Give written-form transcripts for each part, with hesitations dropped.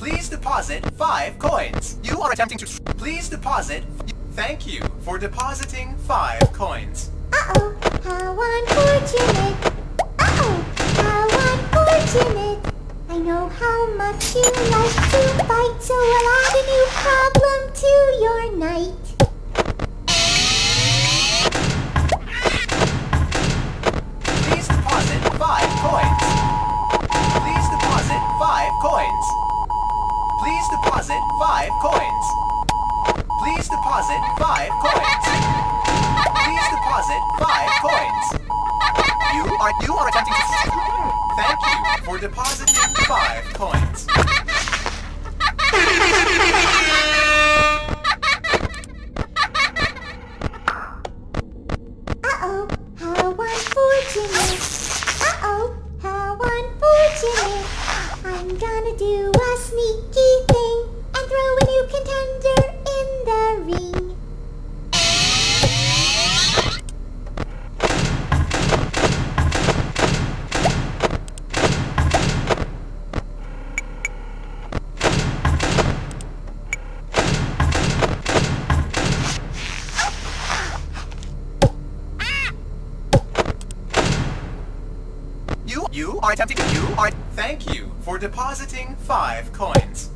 Please deposit 5 coins. You are attempting to... Please deposit... Thank you for depositing 5 coins. Uh-oh, how unfortunate. Uh-oh, how unfortunate. I know how much you like to fight, so I'll add a new problem to your night. Please deposit 5 coins. Please deposit 5 coins. Please deposit 5 coins. Please deposit 5 coins. Please deposit 5 coins. You are attempting to... Thank you for depositing 5 coins. Uh-oh, how unfortunate. Uh-oh, how unfortunate. I'm gonna do a sneaky thing and throw a new contender in the ring. You are attempting to... Thank you for depositing 5 coins.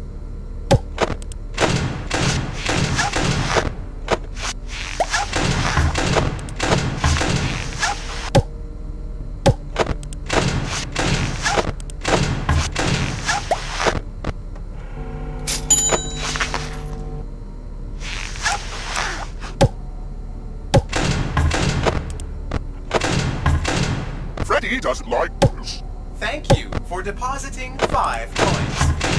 Freddy doesn't like this. Thank you for depositing 5 coins.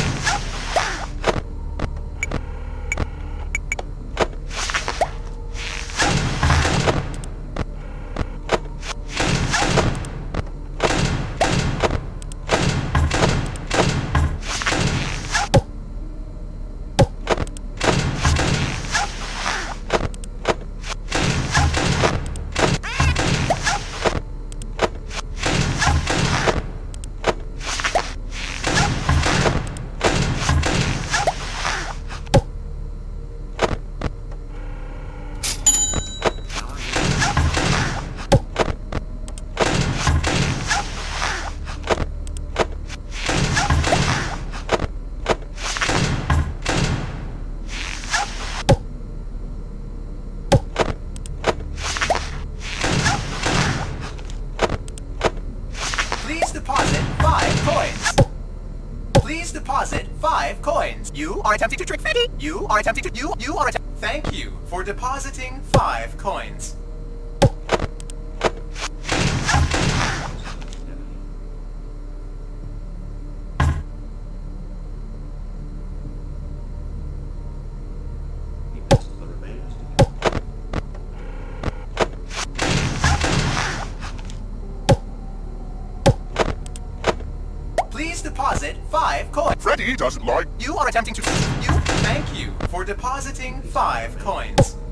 Please deposit 5 coins. Please deposit 5 coins. You are attempting to trick Freddy. You are attempting to... You are attempting... Thank you for depositing 5 coins. Please deposit 5 coins. Freddy doesn't like... You are attempting to... Thank you for depositing 5 coins.